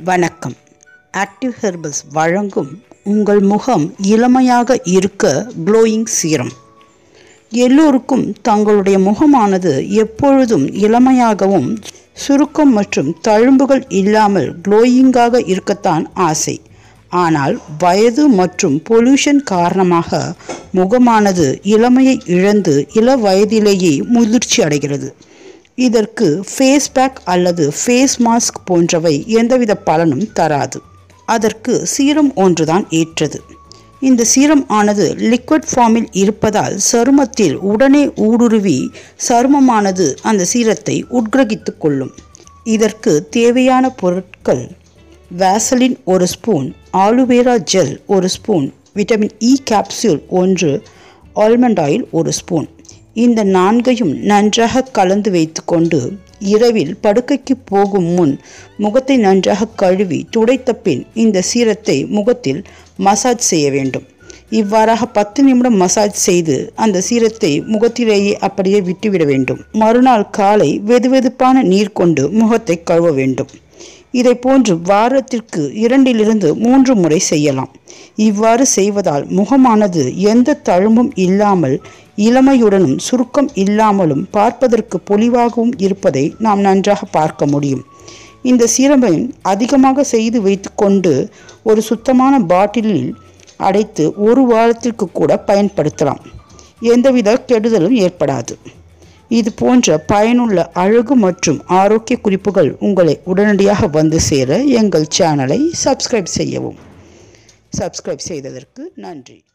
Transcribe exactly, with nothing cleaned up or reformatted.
வணக்கம். Active herbals வழங்கும் உங்கள் முகம் இளமையாக இருக்க க்ளோயிங் சீரம். எல்லோருக்கும் தங்களுடைய முகமானது எப்பொழுதும் இளமையாகவும் சுருக்கம் மற்றும் தழும்புகள் இல்லாமல் க்ளோயிங்காக இருக்கத்தான் ஆசை. ஆனால் வயது மற்றும் பொல்யூஷன் காரணமாக முகமானது இளமையை இழந்து இள வயதிலேயே முதிர்ச்சி அடைகிறது. இதற்கு ஃபேஸ் பேக் அல்லது ஃபேஸ் மாஸ்க் போன்றவை எந்தவித பலனும் தராது. அதற்கு சீரம் ஒன்றுதான் ஏற்றது. இந்த சீரம் ஆனது லிக்விட் ஃபார்மில் இருப்பதால் சருமத்தில் உடனே ஊடுருவி சருமமானது அந்த சீரத்தை உட்கிரகித்து கொள்ளும். இதற்கு தேவையான பொருட்கள்: வேசலின் ஒரு ஸ்பூன், ஆலுவேரா ஜெல் ஒரு ஸ்பூன், விட்டமின் இ கேப்சூல் ஒன்று, ஆல்மண்ட் ஆயில் ஒரு ஸ்பூன். இந்த நான்கையும் நன்றாக கலந்து வைத்துக்கொண்டு இரவில் படுக்கைக்கு போகும் முன் முகத்தை நன்றாக கழுவி துடைத்த பின் இந்த சீரத்தை முகத்தில் மசாஜ் செய்ய வேண்டும். இவ்வாறாக பத்து நிமிடம் மசாஜ் செய்து அந்த சீரத்தை முகத்திலேயே அப்படியே விட்டுவிட வேண்டும். மறுநாள் காலை வெதுவெதுப்பான நீர் கொண்டு முகத்தை கழுவ வேண்டும். இதை போன்று வாரத்திற்கு இரண்டிலிருந்து மூன்று முறை செய்யலாம். இவ்வாறு செய்வதால் முகமானது எந்த தழும்பும் இல்லாமல் இளமையுடனும் சுருக்கம் இல்லாமலும் பார்ப்பதற்கு பொலிவாகவும் இருப்பதை நாம் நன்றாக பார்க்க முடியும். இந்த சீரமை அதிகமாக செய்து வைத்து கொண்டு ஒரு சுத்தமான பாட்டிலில் அடைத்து ஒரு வாரத்திற்கு கூட பயன்படுத்தலாம். எந்தவித கெடுதலும் ஏற்படாது. இது போன்ற பயனுள்ள அழகு மற்றும் ஆரோக்கிய குறிப்புகள் உங்களை உடனடியாக வந்து சேர எங்கள் சேனலை சப்ஸ்கிரைப் செய்யவும். சப்ஸ்கிரைப் செய்ததற்கு நன்றி.